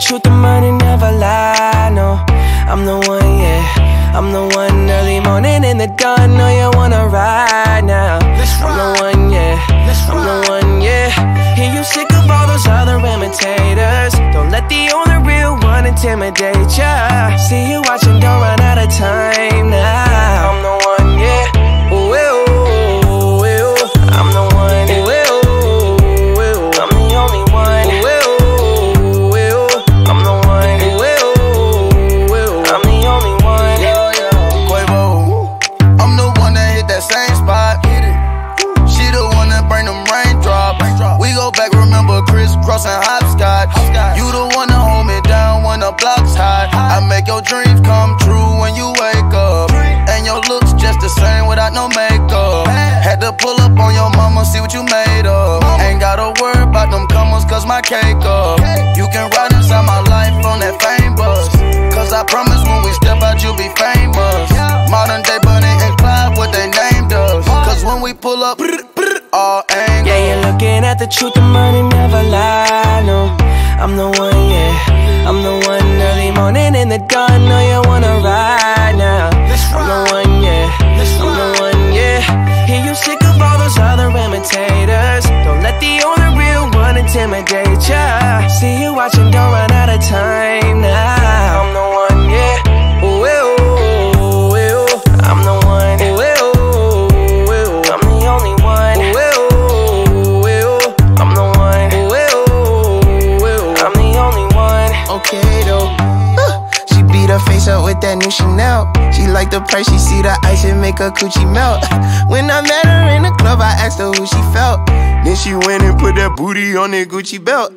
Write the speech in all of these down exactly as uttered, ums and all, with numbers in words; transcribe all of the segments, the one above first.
truth, the money never lie, no. I'm the one, yeah. I'm the one early morning in the dawn. Know you wanna ride now. I'm the one, yeah. I'm the one, yeah. Hear you sick of all those other imitators. Don't let the only real one intimidate ya. See you watching, don't run out of time now. I'm the one, yeah. Ooh, ooh, ooh, ooh. I'm the one, ooh, ooh, ooh. I'm the only one, ooh, ooh, ooh. I'm the one, ooh, ooh, ooh. I'm the only one, yeah, yeah. Quavo, I'm the one that hit that same spot. She the one that bring them raindrops. We go back, remember crisscross and hopscotch. You the one that hold me down when the block's hot. I make your dreams come true when you wake up. And your looks just the same without no makeup. Had to pull up on your mama, see what you made of. Ain't gotta worry about them comers, cause my cake up. You can ride inside my life on that fame bus. Cause I promise when we step out, you'll be famous. Modern day Bunny and Clyde, what they named us. Cause when we pull up, all angles. Yeah, you're looking at the truth, the money never lie, no. I'm the one, yeah. I'm the one early morning in the dawn. Know you wanna ride now. I'm the one, yeah. I'm the one, yeah. Hear you sick of all those other imitators. Don't let the only real one intimidate ya. See you watching, don't run out of time now. I'm the one, yeah. Ooh, ooh, ooh, ooh. I'm the one, ooh, ooh, ooh. I'm the only one, ooh, ooh, ooh. I'm the one, ooh, ooh, ooh. I'm the only one. Okay though, uh, she beat her face up with that new Chanel. She like the price, she see the ice and make her coochie melt. When I met her in the club, I asked her who she felt. Then she went and put that booty on that Gucci belt.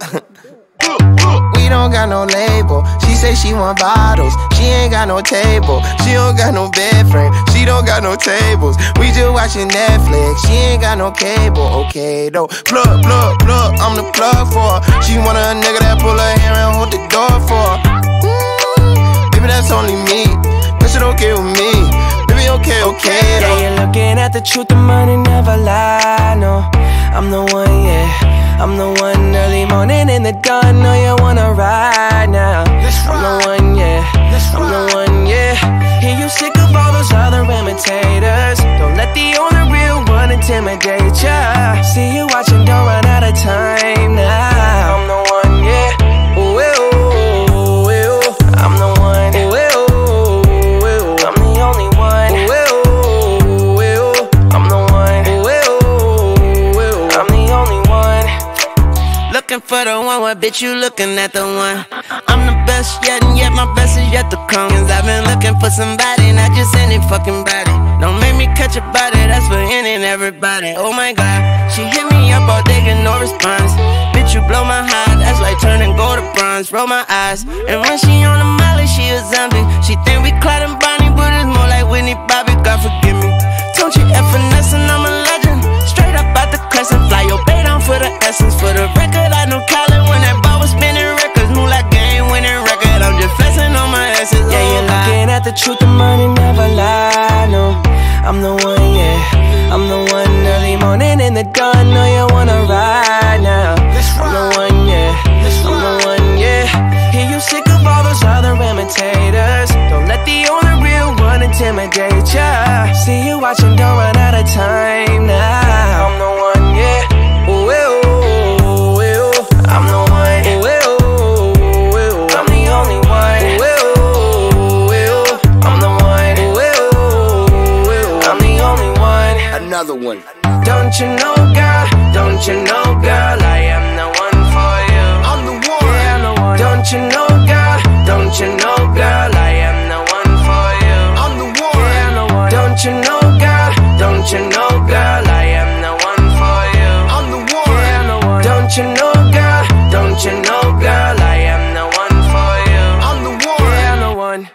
We don't got no label. She say she want bottles. She ain't got no table. She don't got no bed frame. She don't got no tables. We just watching Netflix. She ain't got no cable. Okay though. Plug, plug, plug. I'm the plug for her. She want a nigga that pull her hair and hold the door for her. Mm, baby, that's only me. That shit okay with me. Baby, okay, okay though. Yeah, you're looking at the truth, the money never lie, no. I'm the one, yeah. I'm the one early morning in the dawn. Know you wanna ride now. I'm the one, yeah. I'm the one, yeah. Hear you sick of all those other imitators. Don't let the only real one intimidate ya. See you watching, don't run out of time now. I'm the one, yeah. Ooh, ooh, ooh, ooh. I'm the one, ooh, ooh, ooh. I'm the only one, ooh, ooh, ooh. I'm the one, ooh, ooh, ooh. I'm the only one. Looking for the one, what bitch you looking at the one? I'm the best yet, and yet my best is yet to come. Cause I've been looking for somebody, not just any fucking body. Don't make me catch a body, that's for any and everybody. Oh my god, she hit me up all day, get no response. Bitch, you blow my heart, that's like turning gold to bronze. Roll my eyes, and when she on the molly, she a zombie. She think we Clyde and Bonnie, but it's more like Whitney Bobby, God forgive me. Don't you F finesse and I'm a legend. Straight up out the crescent, fly your bait on for the essence. For the record, I knew Khaled when that ball was spinning records. Move like game winning record, I'm just flexing on my asses. Yeah, you're looking at the truth, the money never lie, no. I'm the one, yeah. I'm the one early morning in the dawn. Know you wanna ride now. I'm the one, yeah. I'm the one, yeah. Hear you sick of all those other imitators. Don't let the only real one intimidate ya. See you watching, don't run out of time now. I'm the one, yeah. Ooh, ooh, ooh, ooh. I'm the one, ooh, ooh, ooh. I'm the only one, ooh, ooh, ooh. I'm the one, ooh, ooh, ooh. I'm the only one. Another one. Don't you know, girl? Don't you know, girl? I am the one for you. I'm the one. Yeah, I'm the one. Don't you know, girl? Don't you know, girl? I am the one for you. I'm the one. Yeah, I'm the one. Don't you know, girl? Don't you know, girl? I am the one for you. I'm the one. Yeah, I'm the one. Don't you know, girl? Don't you know, girl? I am the one for you. I'm the one. Yeah, I'm the one.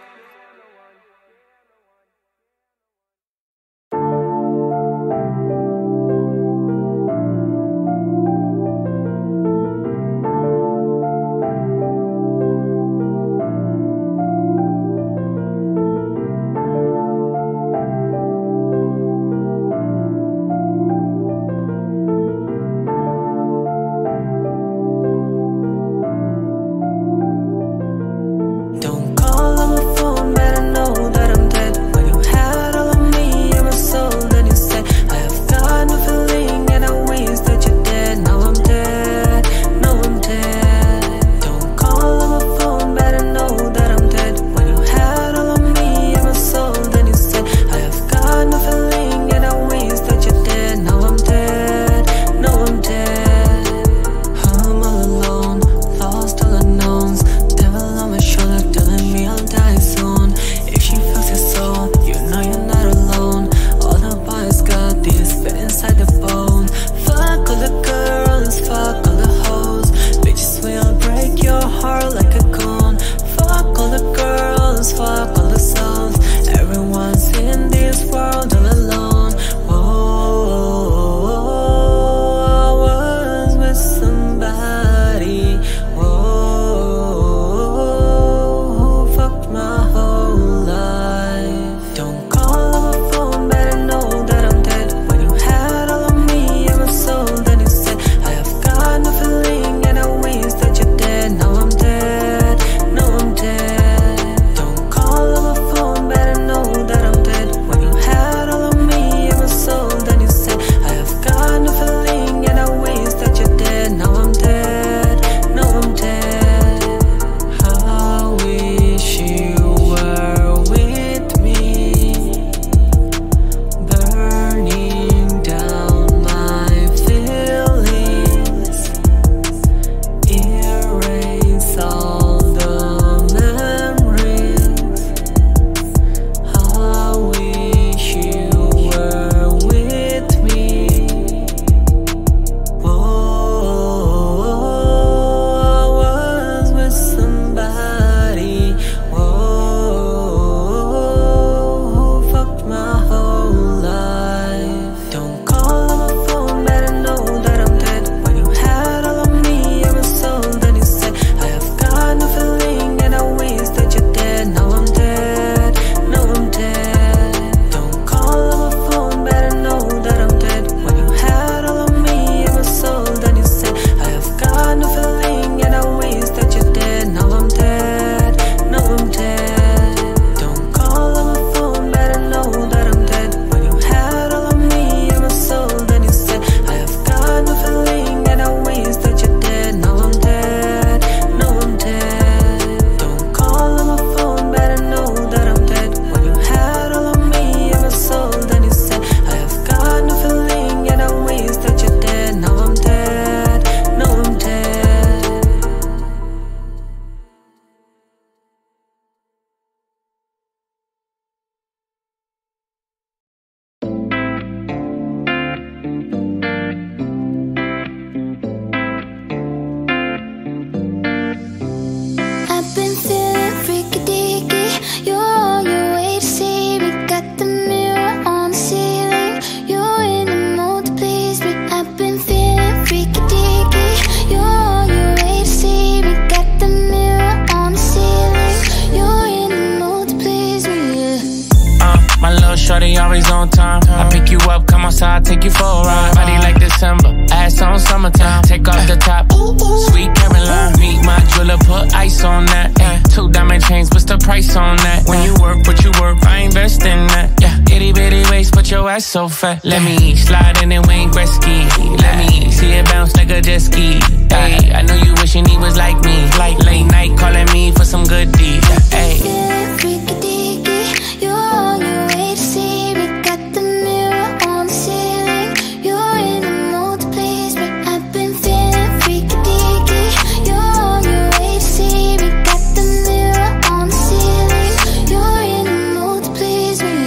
shorty always on time. I pick you up, come outside, take you for a ride. Body like December, ass on summertime. Take off the top, sweet Caroline. Meet my jeweler, put ice on that. Yeah. Two diamond chains, what's the price on that? When you work, what you work, I invest in that. Yeah. Itty bitty waist, but your ass so fat. Let me slide in and Wayne Gretzky. Let me see it bounce like a jet ski. Ay, I know you wishing he was like me. Like late night calling me for some good deeds. Ay. Freaky deaky, you're on your way to see me. Got the mirror on the ceiling. You're in the mood to please me. I've been feeling freaky deaky. You're on your way to see me. Got the mirror on the ceiling. You're in the mood to please me.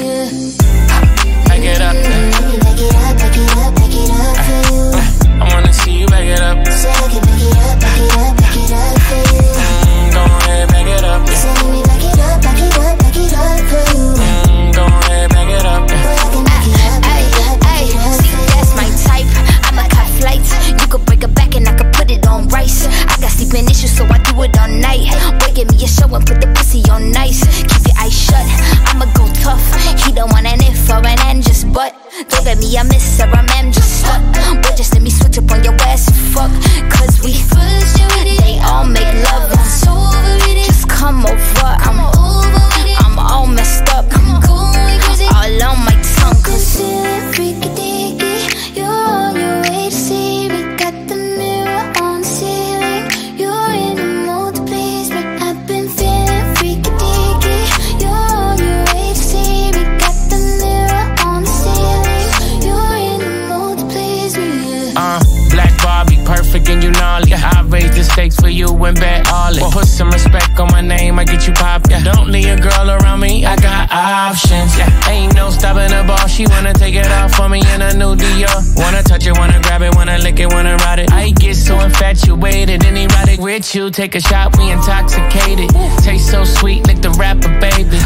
Yeah. Back it up. Back it up, back it up, back it up for you. I wanna see you back it up. Say I can back it up, back it up, back it up for you. Mm, go ahead, back it up. Yeah. Say me back it up, back it up, back it up for you. Mm, go ahead, back it up. Yeah. Boy, I can back it up, back it up, back it up see, that's my type. I'ma cut flights. You could break it back and I could put it on rice. I got sleeping issues, so I do it all night. Boy, give me a show and put the pussy on nice. Keep your eyes shut, I'ma go tough. He don't want an if or an and just but. Don't get me a miss or a man just stuck. Boy, just let me switch up on your ass and fuck. Cause we first they all make love. I'm so over it. Just come over, I'm over it. I'm all messed up, I'm going crazy. All on my tongue, cause feeling freaky deaky. You're on your way to see me. Got the mirror on the ceiling. You're in the mood to please me. I've been feeling freaky deaky. You're on your way to see me. Got the mirror on the ceiling. You're in the mood to please me. Uh, Black Barbie, perfect and you gnarly. I raise the stakes for you and bet all it. Put some respect on my name, I get you pop. Yeah. Don't leave a girl around me, I got options. Yeah. Ain't no stopping the ball, she wanna take it off for me in a new Dior. Wanna touch it, wanna grab it, wanna lick it, wanna ride it. I get so infatuated and erotic with you. Take a shot, we intoxicated. Taste so sweet like the rapper, baby.